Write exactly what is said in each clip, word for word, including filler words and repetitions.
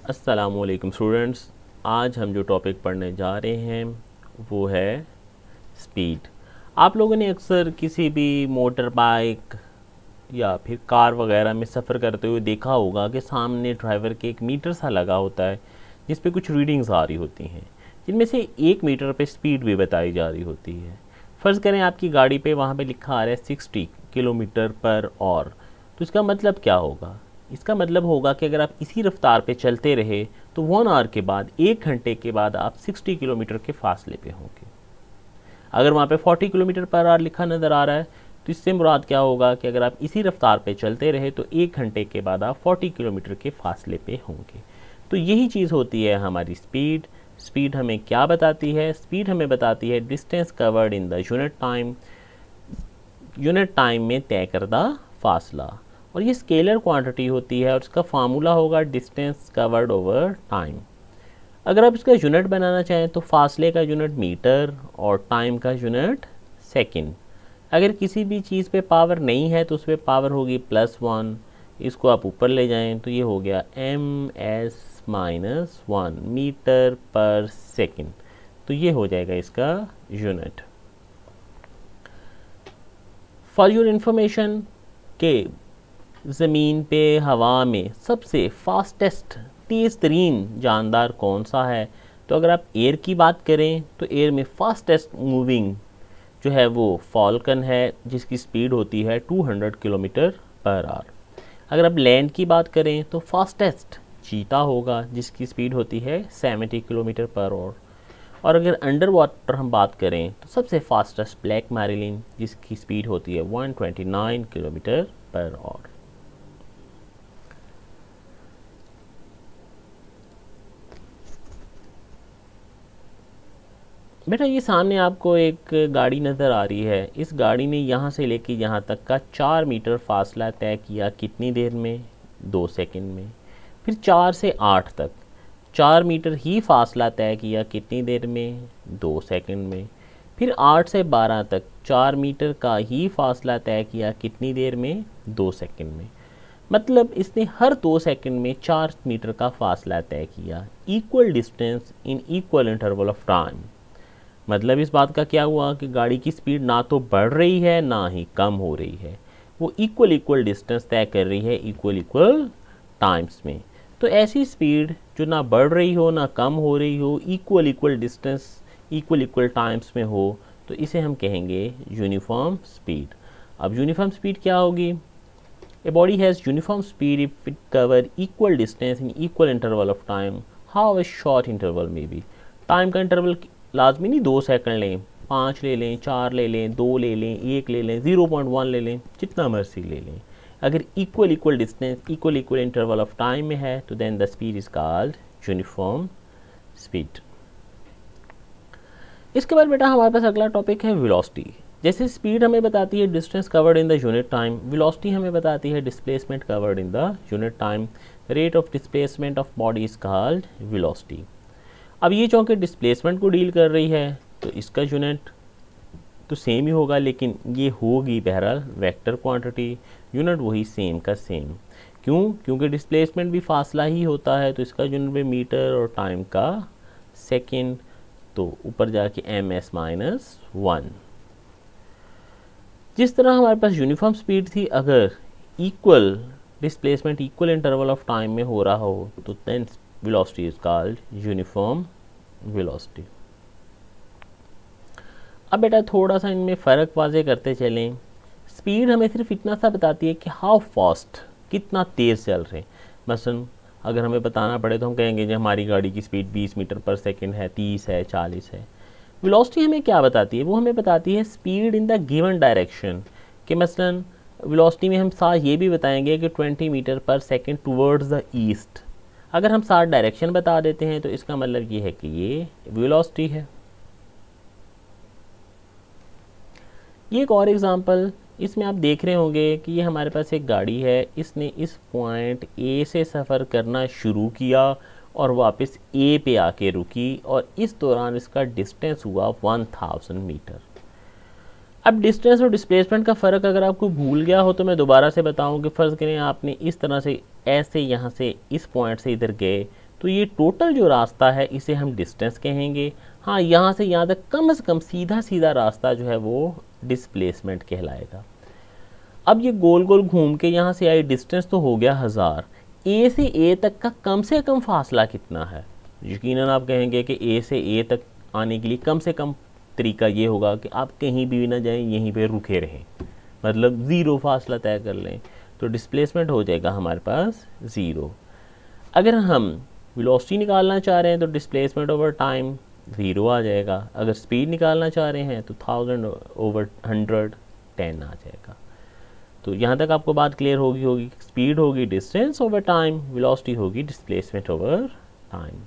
अस्सलामुअलैकुम स्टूडेंट्स, आज हम जो टॉपिक पढ़ने जा रहे हैं वो है स्पीड। आप लोगों ने अक्सर किसी भी मोटर बाइक या फिर कार वगैरह में सफ़र करते हुए देखा होगा कि सामने ड्राइवर के एक मीटर सा लगा होता है जिस पे कुछ रीडिंग्स आ रही होती हैं, जिनमें से एक मीटर पे स्पीड भी बताई जा रही होती है। फ़र्ज़ करें आपकी गाड़ी पे वहाँ पे लिखा आ रहा है सिक्सटी किलोमीटर पर आवर, तो इसका मतलब क्या होगा? इसका मतलब होगा कि अगर आप इसी रफ्तार पे चलते रहे तो वन आवर के बाद, एक घंटे के बाद आप साठ किलोमीटर के फासले पे होंगे। अगर वहाँ पे चालीस किलोमीटर पर आवर लिखा नज़र आ रहा है तो इससे मुराद क्या होगा कि अगर आप इसी रफ्तार पे चलते रहे तो एक घंटे के बाद आप चालीस किलोमीटर के फासले पे होंगे। तो यही चीज़ होती है हमारी स्पीड। स्पीड हमें क्या बताती है? स्पीड हमें बताती है distance covered in the unit time, unit time में तय करदा फासला। और ये स्केलर क्वांटिटी होती है और इसका फार्मूला होगा डिस्टेंस कवर्ड ओवर टाइम। अगर आप इसका यूनिट बनाना चाहें तो फासले का यूनिट मीटर और टाइम का यूनिट सेकंड। अगर किसी भी चीज़ पे पावर नहीं है तो उस पर पावर होगी प्लस वन। इसको आप ऊपर ले जाएं तो ये हो गया M S minus one metre per second. तो ये हो जाएगा इसका यूनिट। फॉर योर इंफॉर्मेशन के ज़मीन पे हवा में सबसे फास्टेस्ट तेज़ तरीन जानदार कौन सा है? तो अगर आप एयर की बात करें तो एयर में फास्टेस्ट मूविंग जो है वो फॉल्कन है जिसकी स्पीड होती है दो सौ किलोमीटर पर आवर। अगर आप लैंड की बात करें तो फास्टेस्ट चीता होगा जिसकी स्पीड होती है सत्तर किलोमीटर पर आवर। और अगर अंडर वाटर हम बात करें तो सबसे फास्टेस्ट ब्लैक मैरिलिन जिसकी स्पीड होती है एक सौ उनतीस किलोमीटर पर आवर। बेटा ये सामने आपको एक गाड़ी नज़र आ रही है। इस गाड़ी ने यहाँ से लेके यहाँ तक का चार मीटर फासला तय किया कितनी देर में? दो सेकंड में। फिर चार से आठ तक चार मीटर ही फासला तय किया कितनी देर में? दो सेकंड में। फिर आठ से बारह तक चार मीटर का ही फासला तय किया कितनी देर में? दो सेकंड में। मतलब इसने हर दो सेकंड में चार मीटर का फासला तय किया, equal distance in equal interval of time. मतलब इस बात का क्या हुआ कि गाड़ी की स्पीड ना तो बढ़ रही है ना ही कम हो रही है, वो इक्वल इक्वल डिस्टेंस तय कर रही है इक्वल इक्वल टाइम्स में। तो ऐसी स्पीड जो ना बढ़ रही हो ना कम हो रही हो, equal equal distance equal equal times में हो, तो इसे हम कहेंगे यूनिफॉर्म स्पीड। अब यूनिफॉर्म स्पीड क्या होगी? A body has uniform speed if it cover equal distance in equal interval of time, how a short interval में भी। टाइम का इंटरवल लाजमी नहीं दो सेकंड लें, पाँच ले लें, चार ले लें, दो ले लें, एक ले लें, ज़ीरो पॉइंट वन ले लें, जितना मर्जी ले लें। अगर equal equal distance equal equal interval of time में है तो then the speed is called uniform speed. इसके बाद बेटा हमारे पास अगला टॉपिक है वेलोसिटी। जैसे स्पीड हमें बताती है distance covered in the unit time, velocity हमें बताती है displacement covered in the unit time. Rate of displacement of body is called velocity. अब ये चूँकि डिस्प्लेसमेंट को डील कर रही है तो इसका यूनिट तो सेम ही होगा, लेकिन ये होगी बहरहाल वेक्टर क्वांटिटी, यूनिट वही सेम का सेम। क्यों? क्योंकि डिस्प्लेसमेंट भी फासला ही होता है तो इसका यूनिट भी मीटर और टाइम का सेकंड, तो ऊपर जाके एम एस माइनस वन। जिस तरह हमारे पास यूनिफॉर्म स्पीड थी, अगर equal displacement equal interval of time में हो रहा हो तो then velocity is called uniform velocity। अब बेटा थोड़ा सा इनमें फ़र्क वाजे करते चलें। स्पीड हमें सिर्फ इतना सा बताती है कि हाउ फास्ट, कितना तेज़ चल रहे हैं। मसलन अगर हमें बताना पड़े तो हम कहेंगे जो हमारी गाड़ी की स्पीड बीस मीटर पर सेकंड है, तीस है, चालीस है। वेलोसिटी हमें क्या बताती है? वो हमें बताती है speed in the given direction. कि मसलन वेलोसिटी में हम साथ ये भी बताएंगे कि बीस metre per second towards the east. अगर हम साथ डायरेक्शन बता देते हैं तो इसका मतलब ये है कि ये वेलोसिटी है। ये एक और एग्जांपल, इसमें आप देख रहे होंगे कि ये हमारे पास एक गाड़ी है, इसने इस पॉइंट ए से सफ़र करना शुरू किया और वापस ए पे आके रुकी और इस दौरान इसका डिस्टेंस हुआ वन थाउजेंड मीटर। अब डिस्टेंस और डिस्प्लेसमेंट का फ़र्क अगर आपको भूल गया हो तो मैं दोबारा से बताऊं कि फ़र्ज़ करें आपने इस तरह से ऐसे यहाँ से इस पॉइंट से इधर गए तो ये टोटल जो रास्ता है इसे हम डिस्टेंस कहेंगे। हाँ, यहाँ से यहाँ तक कम से कम सीधा सीधा रास्ता जो है वो डिस्प्लेसमेंट कहलाएगा। अब ये गोल गोल घूम के यहाँ से आई डिस्टेंस तो हो गया हज़ार। ए से ए तक का कम से कम फासला कितना है? यकीनन आप कहेंगे कि ए से ए तक आने के लिए कम से कम तरीका ये होगा कि आप कहीं भी ना जाएं, यहीं पे रुके रहें, मतलब ज़ीरो फासला तय कर लें, तो डिस्प्लेसमेंट हो जाएगा हमारे पास ज़ीरो। अगर हम वेलोसिटी निकालना चाह रहे हैं तो डिस्प्लेसमेंट ओवर टाइम ज़ीरो आ जाएगा। अगर स्पीड निकालना चाह रहे हैं तो थाउजेंड ओवर हंड्रेड टेन आ जाएगा। तो यहाँ तक आपको बात क्लियर होगी होगी स्पीड होगी डिस्टेंस ओवर टाइम, वेलोसिटी होगी डिस्प्लेसमेंट ओवर टाइम।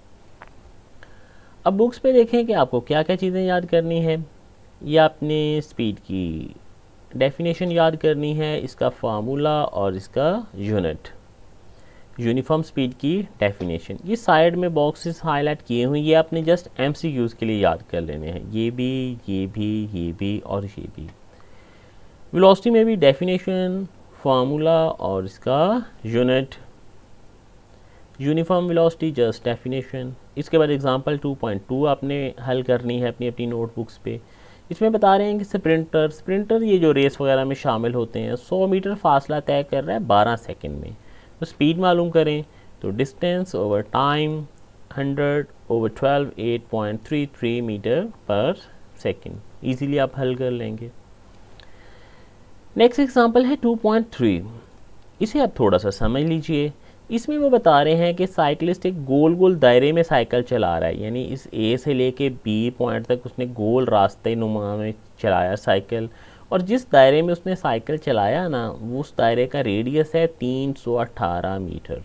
अब बुक्स पे देखें कि आपको क्या क्या चीज़ें याद करनी है। ये आपने स्पीड की डेफिनेशन याद करनी है, इसका फार्मूला और इसका यूनिट। यूनिफॉर्म स्पीड की डेफिनेशन, ये साइड में बॉक्सेस हाईलाइट किए हुए, ये आपने जस्ट एमसीक्यूज़ के लिए याद कर लेने हैं। ये भी, ये भी, ये भी और ये भी। वेलोसिटी में भी डेफिनेशन, फार्मूला और इसका unit. Uniform velocity just definition. इसके बाद एग्जांपल टू पॉइंट टू आपने हल करनी है अपनी अपनी नोटबुक्स पे। इसमें बता रहे हैं कि स्प्रिंटर स्प्रिंटर ये जो रेस वगैरह में शामिल होते हैं, सौ मीटर फासला तय कर रहा है बारह सेकंड में। तो स्पीड मालूम करें तो distance over time hundred over twelve eight point three three metre per second. Easily आप हल कर लेंगे। नेक्स्ट एग्जांपल है टू पॉइंट थ्री। इसे आप थोड़ा सा समझ लीजिए। इसमें वो बता रहे हैं कि साइकिलिस्ट एक गोल गोल दायरे में साइकिल चला रहा है, यानी इस ए से लेके बी पॉइंट तक उसने गोल रास्ते नुमा में चलाया साइकिल, और जिस दायरे में उसने साइकिल चलाया ना, वो उस दायरे का रेडियस है तीन सौ अठारह मीटर,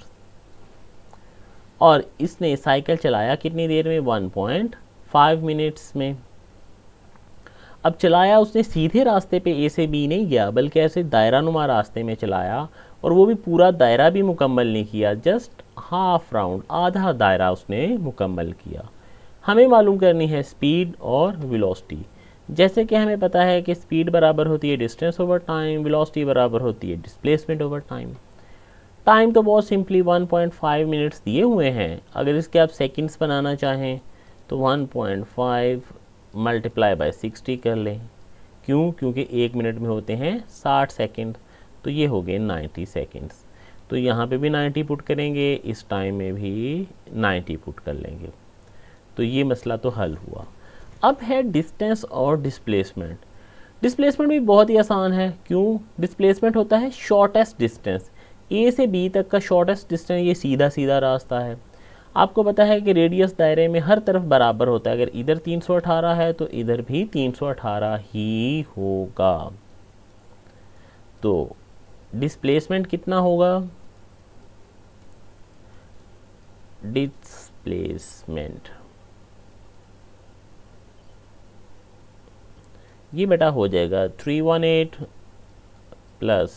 और इसने साइकिल चलाया कितनी देर में? वन पॉइंट फाइव मिनट्स में। अब चलाया उसने सीधे रास्ते पे ए से बी नहीं गया, बल्कि ऐसे दायरा नुमा रास्ते में चलाया, और वो भी पूरा दायरा भी मुकम्मल नहीं किया, जस्ट हाफ राउंड, आधा दायरा उसने मुकम्मल किया। हमें मालूम करनी है स्पीड और वेलोसिटी। जैसे कि हमें पता है कि स्पीड बराबर होती है डिस्टेंस ओवर टाइम, वेलोसिटी बराबर होती है डिस्प्लेसमेंट ओवर टाइम। टाइम तो बहुत simply one point five minutes दिए हुए हैं। अगर इसके आप सेकंड्स बनाना चाहें तो one point five multiply by sixty कर लें। क्यों? क्योंकि एक मिनट में होते हैं साठ सेकंड, तो ये हो गए नाइन्टी सेकंड्स। तो यहाँ पे भी नाइन्टी पुट करेंगे, इस टाइम में भी नाइन्टी पुट कर लेंगे। तो ये मसला तो हल हुआ। अब है डिस्टेंस और डिस्प्लेसमेंट। डिस्प्लेसमेंट भी बहुत ही आसान है। क्यों? डिस्प्लेसमेंट होता है शॉर्टेस्ट डिस्टेंस, ए से बी तक का शॉर्टेस्ट डिस्टेंस, ये सीधा सीधा रास्ता है। आपको पता है कि रेडियस दायरे में हर तरफ बराबर होता है। अगर इधर तीन सौ अठारह है तो इधर भी तीन सौ अठारह ही होगा। तो डिस्प्लेसमेंट कितना होगा? डिस्प्लेसमेंट ये बेटा हो जाएगा three one eight plus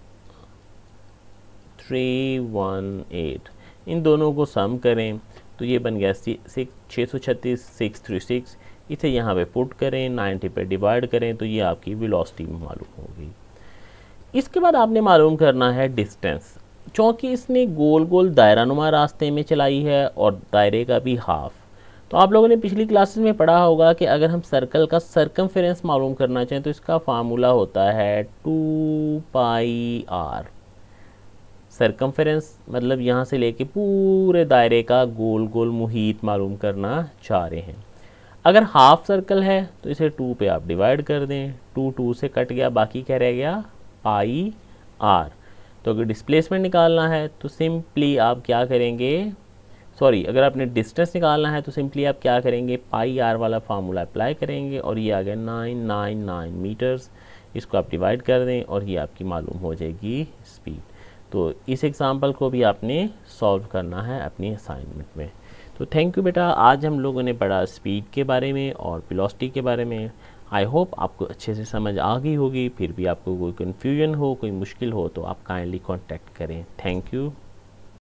three one eight, इन दोनों को सम करें तो ये बन गया सिक्स छः सौ छत्तीस सिक्स थ्री सिक्स। इसे यहाँ पे पुट करें, नाइन्टी पे डिवाइड करें तो ये आपकी वेलोसिटी में मालूम होगी। इसके बाद आपने मालूम करना है डिस्टेंस। चूँकि इसने गोल गोल दायरा नुमा रास्ते में चलाई है और दायरे का भी हाफ, तो आप लोगों ने पिछली क्लासेस में पढ़ा होगा कि अगर हम सर्कल का सर्कमफेरेंस मालूम करना चाहें तो इसका फार्मूला होता है टू पाई आर। सर्कमफेरेंस मतलब यहाँ से लेके पूरे दायरे का गोल गोल मुहीत मालूम करना चाह रहे हैं। अगर हाफ सर्कल है तो इसे टू पे आप डिवाइड कर दें, टू टू से कट गया, बाकी क्या रह गया? Pi r. तो अगर डिस्प्लेसमेंट निकालना है तो सिंपली आप क्या करेंगे, सॉरी अगर आपने डिस्टेंस निकालना है तो सिंपली आप क्या करेंगे, पाई आर वाला फार्मूला अप्लाई करेंगे, और ये आ गया नाइन नाइन नाइन मीटर्स। इसको आप डिवाइड कर दें और ये आपकी मालूम हो जाएगी स्पीड। तो इस एग्जांपल को भी आपने सॉल्व करना है अपनी असाइनमेंट में। तो थैंक यू बेटा, आज हम लोगों ने पढ़ा स्पीड के बारे में और वेलोसिटी के बारे में। आई होप आपको अच्छे से समझ आ गई होगी। फिर भी आपको कोई कन्फ्यूजन हो, कोई मुश्किल हो तो आप काइंडली कॉन्टैक्ट करें। Thank you.